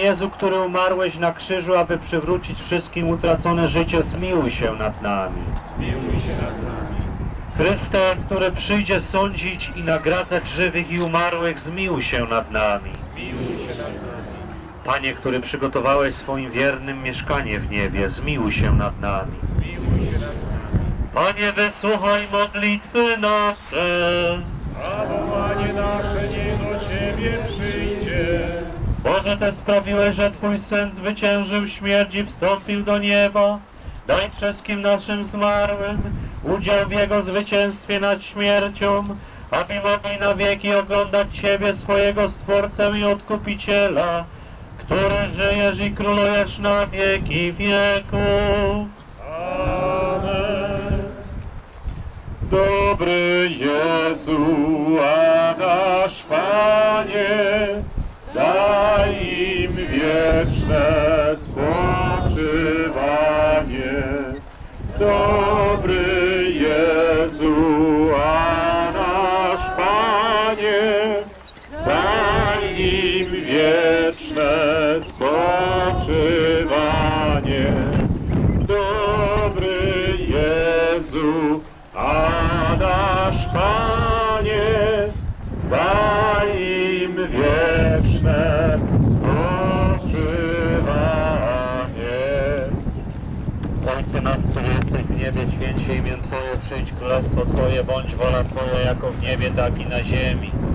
Jezu, który umarłeś na krzyżu, aby przywrócić wszystkim utracone życie, zmiłuj się nad nami. Zmiłuj się nad nami. Chryste, który przyjdzie sądzić i nagradzać żywych i umarłych, zmiłuj się nad nami. Zmiłuj się nad nami. Panie, który przygotowałeś swoim wiernym mieszkanie w niebie, zmiłuj się nad nami. Zmiłuj się nad nami. Panie, wysłuchaj modlitwy nasze. A wołanie nasze niech do Ciebie przyjdzie. Boże, Ty sprawiłeś, że Twój Syn zwyciężył śmierć i wstąpił do nieba. Daj wszystkim naszym zmarłym udział w Jego zwycięstwie nad śmiercią, aby mogli na wieki oglądać Ciebie, swojego Stwórcę i Odkupiciela, który żyjesz i królujesz na wieki wieków. Amen. Dobry Jezu, a nasz Panie, daj im wieczne spoczywanie. Dobry Jezu, a nasz Panie, daj im wieczne spoczywanie. Dobry Jezu, a nasz Panie, daj im wieczne spoczywanie. Ojcze nasz, który jesteś w niebie, święć się imię Twoje, przyjdź królestwo Twoje, bądź wola Twoja jako w niebie, tak i na ziemi.